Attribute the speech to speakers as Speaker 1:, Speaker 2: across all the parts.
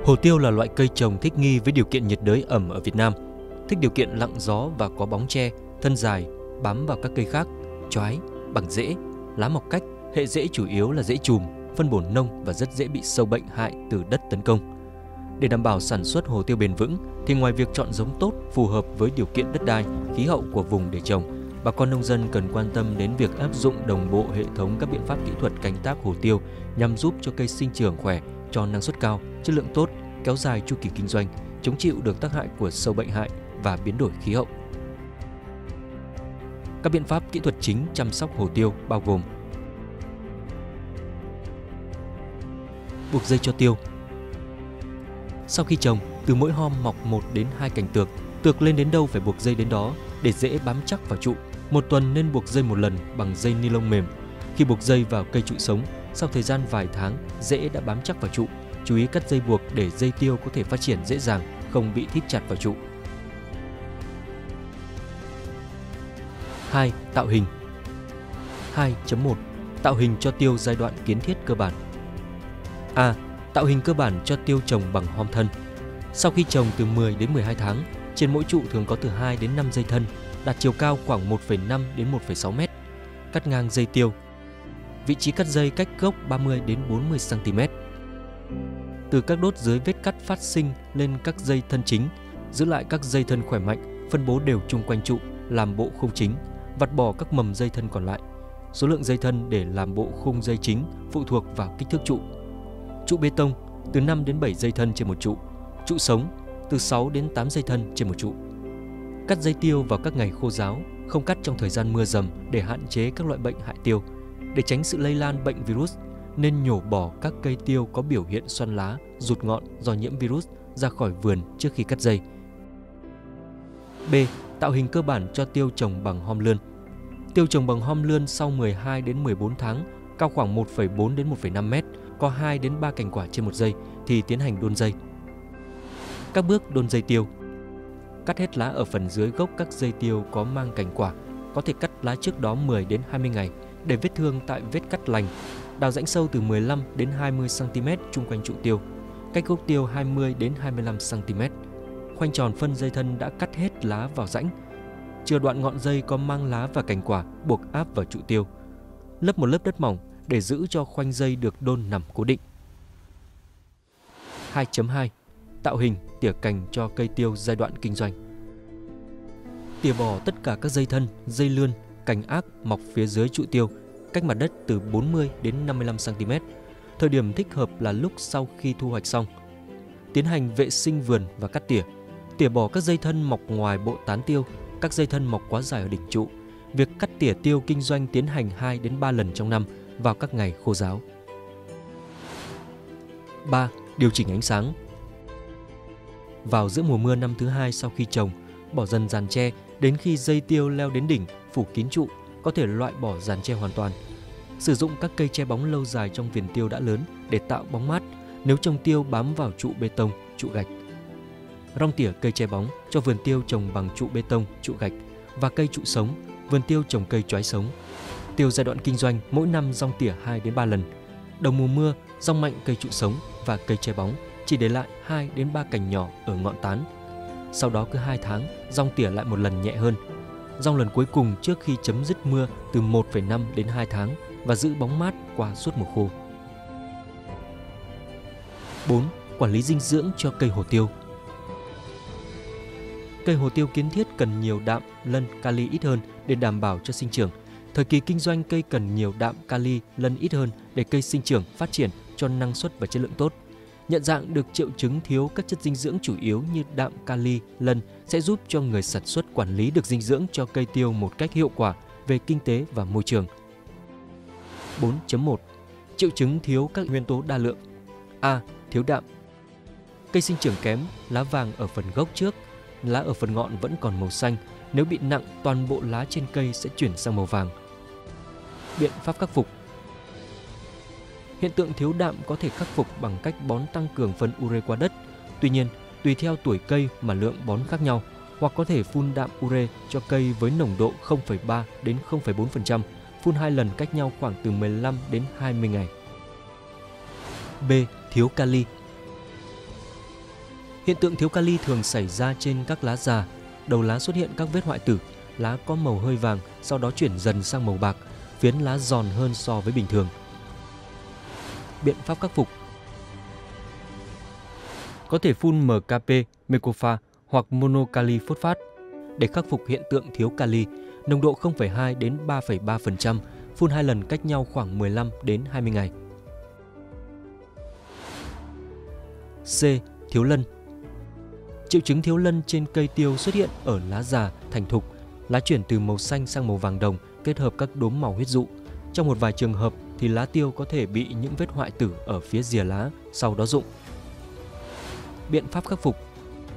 Speaker 1: Hồ tiêu là loại cây trồng thích nghi với điều kiện nhiệt đới ẩm ở Việt Nam, thích điều kiện lặng gió và có bóng che, thân dài, bám vào các cây khác, choái, bằng rễ, lá mọc cách, hệ rễ chủ yếu là rễ chùm, phân bổ nông và rất dễ bị sâu bệnh hại từ đất tấn công. Để đảm bảo sản xuất hồ tiêu bền vững thì ngoài việc chọn giống tốt phù hợp với điều kiện đất đai, khí hậu của vùng để trồng, bà con nông dân cần quan tâm đến việc áp dụng đồng bộ hệ thống các biện pháp kỹ thuật canh tác hồ tiêu nhằm giúp cho cây sinh trưởng khỏe, cho năng suất cao, chất lượng tốt, kéo dài chu kỳ kinh doanh, chống chịu được tác hại của sâu bệnh hại và biến đổi khí hậu. Các biện pháp kỹ thuật chính chăm sóc hồ tiêu bao gồm: buộc dây cho tiêu. Sau khi trồng, từ mỗi hom mọc 1 đến 2 cành tược, tược lên đến đâu phải buộc dây đến đó để dễ bám chắc vào trụ. Một tuần nên buộc dây một lần bằng dây ni lông mềm. Khi buộc dây vào cây trụ sống, sau thời gian vài tháng, rễ đã bám chắc vào trụ. Chú ý cắt dây buộc để dây tiêu có thể phát triển dễ dàng, không bị thít chặt vào trụ. 2. Tạo hình. 2.1. Tạo hình cho tiêu giai đoạn kiến thiết cơ bản. A. Tạo hình cơ bản cho tiêu trồng bằng hom thân. Sau khi trồng từ 10 đến 12 tháng, trên mỗi trụ thường có từ 2 đến 5 dây thân, đạt chiều cao khoảng 1,5 đến 1,6 m. Cắt ngang dây tiêu. Vị trí cắt dây cách gốc 30 đến 40 cm. Từ các đốt dưới vết cắt phát sinh lên các dây thân chính, giữ lại các dây thân khỏe mạnh, phân bố đều chung quanh trụ, làm bộ khung chính, vặt bỏ các mầm dây thân còn lại. Số lượng dây thân để làm bộ khung dây chính phụ thuộc vào kích thước trụ. Trụ bê tông từ 5 đến 7 dây thân trên một trụ. Trụ sống từ 6 đến 8 dây thân trên một trụ. Cắt dây tiêu vào các ngày khô ráo, không cắt trong thời gian mưa dầm để hạn chế các loại bệnh hại tiêu. Để tránh sự lây lan bệnh virus, nên nhổ bỏ các cây tiêu có biểu hiện xoăn lá, rụt ngọn do nhiễm virus ra khỏi vườn trước khi cắt dây. B. Tạo hình cơ bản cho tiêu trồng bằng hom lươn. Tiêu trồng bằng hom lươn sau 12 đến 14 tháng, cao khoảng 1,4 đến 1,5 m, có 2 đến 3 cành quả trên một dây thì tiến hành đôn dây. Các bước đôn dây tiêu: cắt hết lá ở phần dưới gốc các dây tiêu có mang cành quả, có thể cắt lá trước đó 10 đến 20 ngày để vết thương tại vết cắt lành. Đào rãnh sâu từ 15 đến 20 cm chung quanh trụ tiêu, cách gốc tiêu 20 đến 25 cm. Khoanh tròn phân dây thân đã cắt hết lá vào rãnh. Chừa đoạn ngọn dây có mang lá và cành quả buộc áp vào trụ tiêu. Lấp một lớp đất mỏng để giữ cho khoanh dây được đôn nằm cố định. 2.2. Tạo hình, tỉa cành cho cây tiêu giai đoạn kinh doanh. Tỉa bỏ tất cả các dây thân, dây lươn, cành ác mọc phía dưới trụ tiêu, cách mặt đất từ 40 đến 55 cm. Thời điểm thích hợp là lúc sau khi thu hoạch xong. Tiến hành vệ sinh vườn và cắt tỉa. Tỉa bỏ các dây thân mọc ngoài bộ tán tiêu, các dây thân mọc quá dài ở đỉnh trụ. Việc cắt tỉa tiêu kinh doanh tiến hành 2 đến 3 lần trong năm vào các ngày khô ráo. 3. Điều chỉnh ánh sáng. Vào giữa mùa mưa năm thứ 2 sau khi trồng, bỏ dần giàn tre đến khi dây tiêu leo đến đỉnh, phủ kín trụ, có thể loại bỏ giàn tre hoàn toàn. Sử dụng các cây che bóng lâu dài trong vườn tiêu đã lớn để tạo bóng mát nếu trồng tiêu bám vào trụ bê tông, trụ gạch. Rong tỉa cây che bóng cho vườn tiêu trồng bằng trụ bê tông, trụ gạch và cây trụ sống, vườn tiêu trồng cây choái sống. Tiêu giai đoạn kinh doanh mỗi năm rong tỉa 2 đến 3 lần. Đầu mùa mưa, rong mạnh cây trụ sống và cây che bóng, chỉ để lại 2 đến 3 cành nhỏ ở ngọn tán. Sau đó cứ 2 tháng, rong tỉa lại một lần nhẹ hơn. Rong lần cuối cùng trước khi chấm dứt mưa từ 1,5 đến 2 tháng và giữ bóng mát qua suốt mùa khô. 4. Quản lý dinh dưỡng cho cây hồ tiêu. Cây hồ tiêu kiến thiết cần nhiều đạm, lân, kali ít hơn để đảm bảo cho sinh trưởng. Thời kỳ kinh doanh cây cần nhiều đạm, kali, lân ít hơn để cây sinh trưởng, phát triển cho năng suất và chất lượng tốt. Nhận dạng được triệu chứng thiếu các chất dinh dưỡng chủ yếu như đạm, kali, lân sẽ giúp cho người sản xuất quản lý được dinh dưỡng cho cây tiêu một cách hiệu quả về kinh tế và môi trường. 4.1. Triệu chứng thiếu các nguyên tố đa lượng. A. Thiếu đạm. Cây sinh trưởng kém, lá vàng ở phần gốc trước, lá ở phần ngọn vẫn còn màu xanh. Nếu bị nặng, toàn bộ lá trên cây sẽ chuyển sang màu vàng. Biện pháp khắc phục. Hiện tượng thiếu đạm có thể khắc phục bằng cách bón tăng cường phân ure qua đất. Tuy nhiên, tùy theo tuổi cây mà lượng bón khác nhau, hoặc có thể phun đạm ure cho cây với nồng độ 0,3 đến 0,4%, phun 2 lần cách nhau khoảng từ 15 đến 20 ngày. B. Thiếu kali. Hiện tượng thiếu kali thường xảy ra trên các lá già. Đầu lá xuất hiện các vết hoại tử, lá có màu hơi vàng, sau đó chuyển dần sang màu bạc, phiến lá giòn hơn so với bình thường. Biện pháp khắc phục: có thể phun MKP, Mecofa hoặc monokali phosphate để khắc phục hiện tượng thiếu kali, nồng độ 0,2 đến 3,3%, phun 2 lần cách nhau khoảng 15 đến 20 ngày. C. Thiếu lân. Triệu chứng thiếu lân trên cây tiêu xuất hiện ở lá già, thành thục, lá chuyển từ màu xanh sang màu vàng đồng kết hợp các đốm màu huyết dụ. Trong một vài trường hợp thì lá tiêu có thể bị những vết hoại tử ở phía rìa lá, sau đó rụng. Biện pháp khắc phục: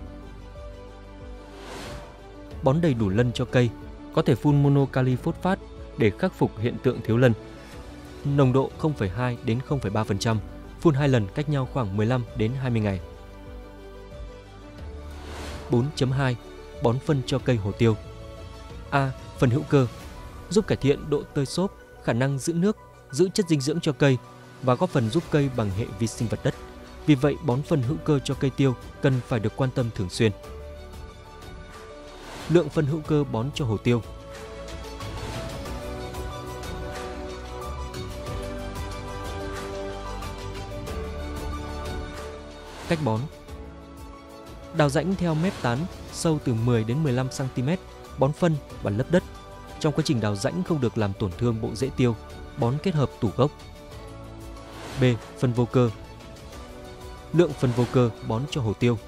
Speaker 1: bón đầy đủ lân cho cây, có thể phun monokali phosphate để khắc phục hiện tượng thiếu lân. Nồng độ 0,2 đến 0,3%, phun 2 lần cách nhau khoảng 15 đến 20 ngày. 4.2. Bón phân cho cây hồ tiêu. A. Phân hữu cơ giúp cải thiện độ tơi xốp, khả năng giữ nước, giữ chất dinh dưỡng cho cây và góp phần giúp cây bằng hệ vi sinh vật đất. Vì vậy, bón phân hữu cơ cho cây tiêu cần phải được quan tâm thường xuyên. Lượng phân hữu cơ bón cho hồ tiêu. Cách bón: đào rãnh theo mép tán sâu từ 10 đến 15 cm, bón phân và lấp đất. Trong quá trình đào rãnh không được làm tổn thương bộ rễ tiêu, bón kết hợp tủ gốc. B. Phân vô cơ. Lượng phân vô cơ bón cho hồ tiêu.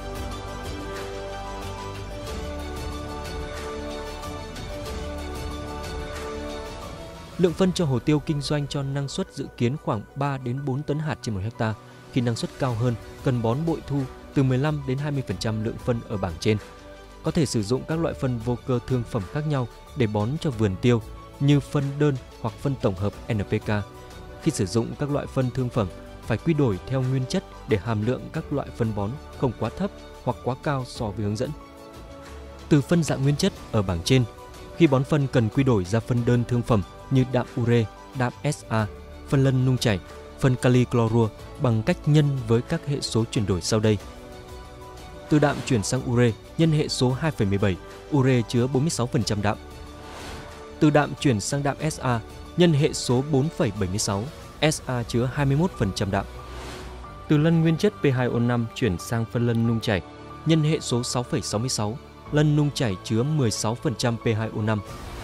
Speaker 1: Lượng phân cho hồ tiêu kinh doanh cho năng suất dự kiến khoảng 3 đến 4 tấn hạt trên 1 hectare. Khi năng suất cao hơn, cần bón bội thu từ 15 đến 20% lượng phân ở bảng trên. Có thể sử dụng các loại phân vô cơ thương phẩm khác nhau để bón cho vườn tiêu như phân đơn hoặc phân tổng hợp NPK. Khi sử dụng các loại phân thương phẩm, phải quy đổi theo nguyên chất để hàm lượng các loại phân bón không quá thấp hoặc quá cao so với hướng dẫn. Từ phân dạng nguyên chất ở bảng trên, khi bón phân cần quy đổi ra phân đơn thương phẩm như đạm ure, đạm SA, phân lân nung chảy, phân kali clorua bằng cách nhân với các hệ số chuyển đổi sau đây. Từ đạm chuyển sang ure, nhân hệ số 2,17, ure chứa 46% đạm. Từ đạm chuyển sang đạm SA, nhân hệ số 4,76, SA chứa 21% đạm. Từ lân nguyên chất P2O5 chuyển sang phân lân nung chảy, nhân hệ số 6,66, lân nung chảy chứa 16% P2O5.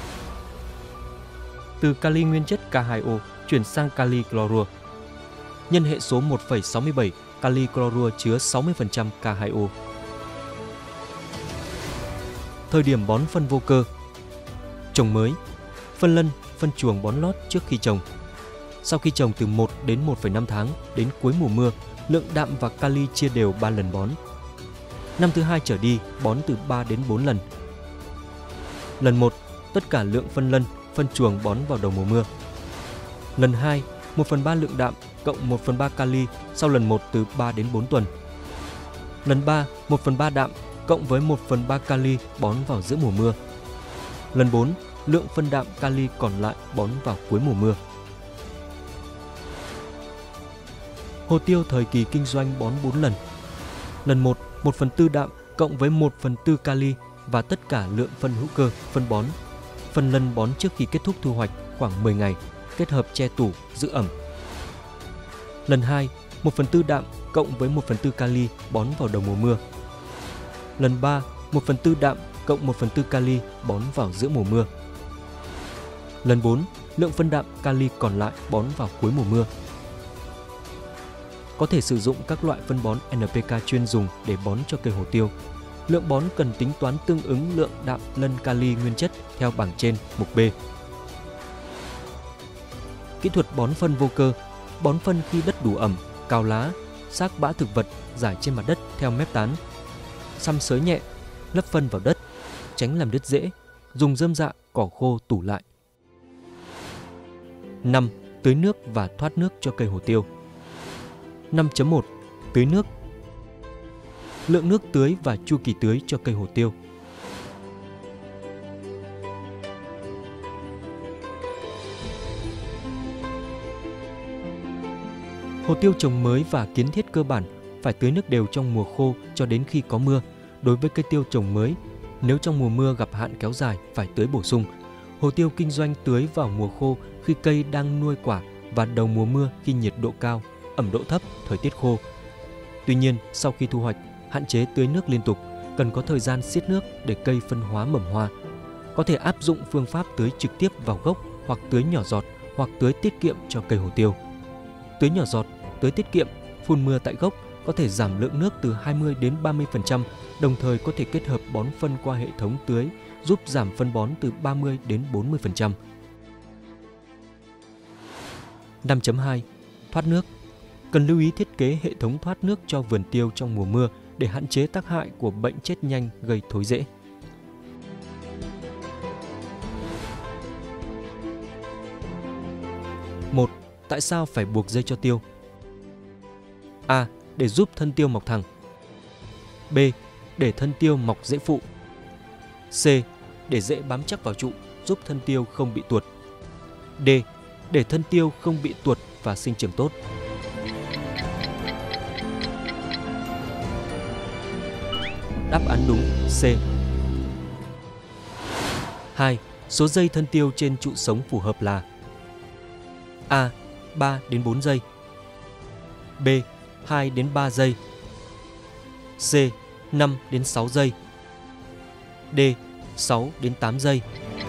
Speaker 1: Từ kali nguyên chất K2O chuyển sang kali clorua, nhân hệ số 1,67, kali clorua chứa 60% K2O. Thời điểm bón phân vô cơ: trồng mới, phân lân, phân chuồng bón lót trước khi trồng. Sau khi trồng từ 1 đến 1,5 tháng đến cuối mùa mưa, lượng đạm và kali chia đều 3 lần bón. Năm thứ 2 trở đi, bón từ 3 đến 4 lần. Lần 1, tất cả lượng phân lân, phân chuồng bón vào đầu mùa mưa. Lần 2, 1/3 lượng đạm cộng 1/3 kali sau lần 1 từ 3 đến 4 tuần. Lần 3, 1/3 đạm cộng với 1/3 kali bón vào giữa mùa mưa. Lần 4, lượng phân đạm kali còn lại bón vào cuối mùa mưa. Hồ tiêu thời kỳ kinh doanh bón 4 lần. Lần 1, 1/4 đạm cộng với 1/4 kali và tất cả lượng phân hữu cơ, phân bón. Phân lân bón trước khi kết thúc thu hoạch khoảng 10 ngày, kết hợp che tủ, giữ ẩm. Lần 2, 1/4 đạm cộng với 1/4 kali bón vào đầu mùa mưa. Lần 3, 1/4 đạm cộng 1/4 kali bón vào giữa mùa mưa. Lần 4, lượng phân đạm kali còn lại bón vào cuối mùa mưa. Có thể sử dụng các loại phân bón NPK chuyên dùng để bón cho cây hồ tiêu. Lượng bón cần tính toán tương ứng lượng đạm lân kali nguyên chất theo bảng trên mục B. Kỹ thuật bón phân vô cơ: bón phân khi đất đủ ẩm, cào lá, xác bã thực vật rải trên mặt đất theo mép tán. Xăm xới nhẹ, lấp phân vào đất, tránh làm đứt rễ, dùng rơm rạ, cỏ khô tủ lại. 5. Tưới nước và thoát nước cho cây hồ tiêu. 5.1. Tưới nước. Lượng nước tưới và chu kỳ tưới cho cây hồ tiêu. Hồ tiêu trồng mới và kiến thiết cơ bản phải tưới nước đều trong mùa khô cho đến khi có mưa. Đối với cây tiêu trồng mới, nếu trong mùa mưa gặp hạn kéo dài phải tưới bổ sung. Hồ tiêu kinh doanh tưới vào mùa khô khi cây đang nuôi quả và đầu mùa mưa khi nhiệt độ cao, ẩm độ thấp, thời tiết khô. Tuy nhiên, sau khi thu hoạch, hạn chế tưới nước liên tục, cần có thời gian xiết nước để cây phân hóa mầm hoa. Có thể áp dụng phương pháp tưới trực tiếp vào gốc hoặc tưới nhỏ giọt hoặc tưới tiết kiệm cho cây hồ tiêu. Tưới nhỏ giọt, tưới tiết kiệm, phun mưa tại gốc có thể giảm lượng nước từ 20 đến 30%, đồng thời có thể kết hợp bón phân qua hệ thống tưới giúp giảm phân bón từ 30 đến 40%. 5.2. Thoát nước. Cần lưu ý thiết kế hệ thống thoát nước cho vườn tiêu trong mùa mưa để hạn chế tác hại của bệnh chết nhanh gây thối rễ. Một. Tại sao phải buộc dây cho tiêu? A. Để giúp thân tiêu mọc thẳng. B. Để thân tiêu mọc dễ phụ. C. Để dễ bám chắc vào trụ, giúp thân tiêu không bị tuột. D. Để thân tiêu không bị tuột và sinh trưởng tốt. Đáp án đúng C. 2. Số dây thân tiêu trên trụ sống phù hợp là A. 3 đến 4 giây. B. 2 đến 3 giây. C. 5 đến 6 giây. D. 6 đến 8 giây.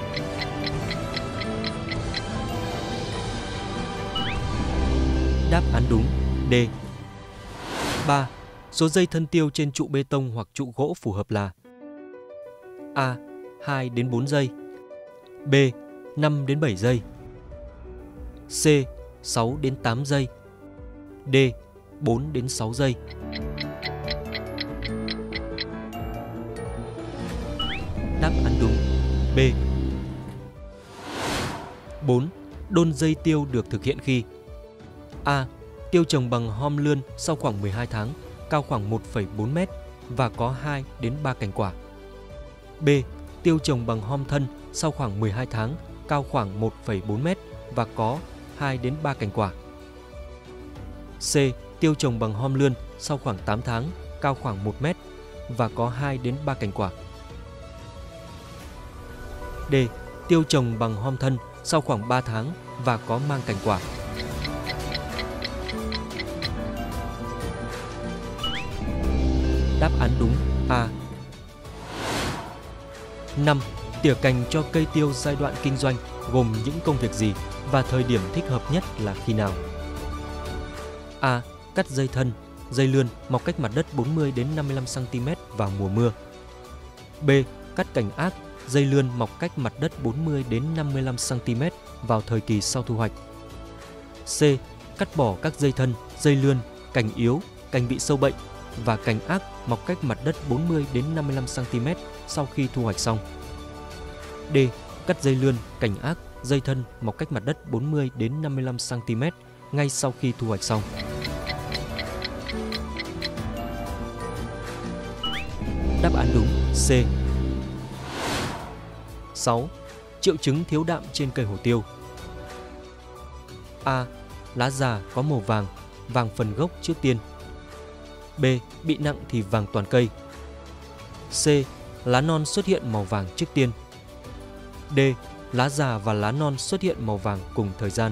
Speaker 1: Đáp án đúng D. 3. Số dây thân tiêu trên trụ bê tông hoặc trụ gỗ phù hợp là A. 2 đến 4 giây. B. 5 đến 7 giây. C. 6 đến 8 giây. D. 4 đến 6 giây. Đáp án đúng B. 4. Đôn dây tiêu được thực hiện khi A. Tiêu trồng bằng hom lươn sau khoảng 12 tháng, cao khoảng 1,4 m và có 2 đến 3 cành quả. B. Tiêu trồng bằng hom thân sau khoảng 12 tháng, cao khoảng 1,4 m và có 2 đến 3 cành quả. C. Tiêu trồng bằng hom lươn sau khoảng 8 tháng, cao khoảng 1 m và có 2 đến 3 cành quả. D. Tiêu trồng bằng hom thân sau khoảng 3 tháng và có mang cành quả. Đáp án đúng A. 5. Tỉa cành cho cây tiêu giai đoạn kinh doanh gồm những công việc gì và thời điểm thích hợp nhất là khi nào? A. Cắt dây thân, dây lươn mọc cách mặt đất 40 đến 55 cm vào mùa mưa. B. Cắt cành ác, dây lươn mọc cách mặt đất 40 đến 55 cm vào thời kỳ sau thu hoạch. C. Cắt bỏ các dây thân, dây lươn, cành yếu, cành bị sâu bệnh và cành ác mọc cách mặt đất 40 đến 55 cm sau khi thu hoạch xong. D. Cắt dây lươn, cành ác, dây thân mọc cách mặt đất 40 đến 55 cm ngay sau khi thu hoạch xong. Đáp án đúng C. 6. Triệu chứng thiếu đạm trên cây hồ tiêu. A. Lá già có màu vàng, vàng phần gốc trước tiên. B. Bị nặng thì vàng toàn cây. C. Lá non xuất hiện màu vàng trước tiên. D. Lá già và lá non xuất hiện màu vàng cùng thời gian.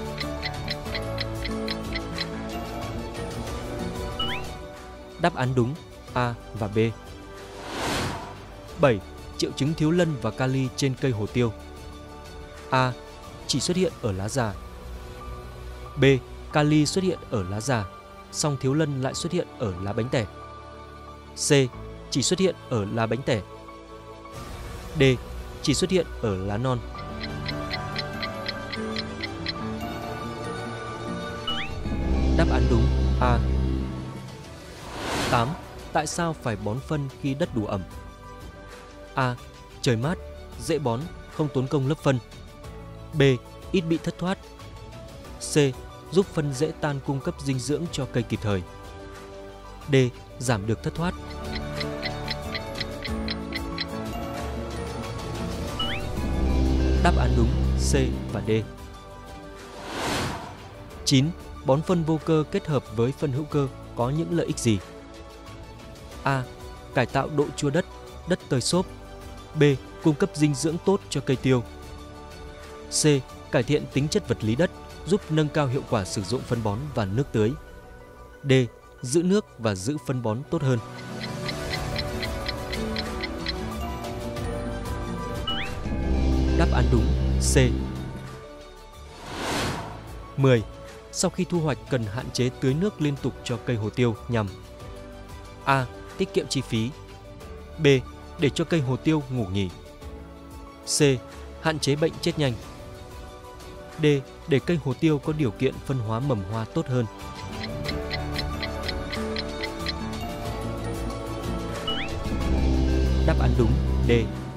Speaker 1: Đáp án đúng A và B. 7. Triệu chứng thiếu lân và kali trên cây hồ tiêu. A. Chỉ xuất hiện ở lá già. B. Kali xuất hiện ở lá già, song thiếu lân lại xuất hiện ở lá bánh tẻ. C. Chỉ xuất hiện ở lá bánh tẻ. D. Chỉ xuất hiện ở lá non. Đáp án đúng A. 8. Tại sao phải bón phân khi đất đủ ẩm? A. Trời mát, dễ bón, không tốn công lấp phân. B. Ít bị thất thoát. C. Giúp phân dễ tan cung cấp dinh dưỡng cho cây kịp thời. D. Giảm được thất thoát. Đáp án đúng C và D. 9. Bón phân vô cơ kết hợp với phân hữu cơ có những lợi ích gì? A. Cải tạo độ chua đất, đất tơi xốp. B. Cung cấp dinh dưỡng tốt cho cây tiêu. C. Cải thiện tính chất vật lý đất, giúp nâng cao hiệu quả sử dụng phân bón và nước tưới. D. Giữ nước và giữ phân bón tốt hơn. Đáp án đúng C. 10. Sau khi thu hoạch cần hạn chế tưới nước liên tục cho cây hồ tiêu nhằm: A. Tiết kiệm chi phí. B. Để cho cây hồ tiêu ngủ nghỉ. C. Hạn chế bệnh chết nhanh. D. Để cây hồ tiêu có điều kiện phân hóa mầm hoa tốt hơn. Đáp án đúng D.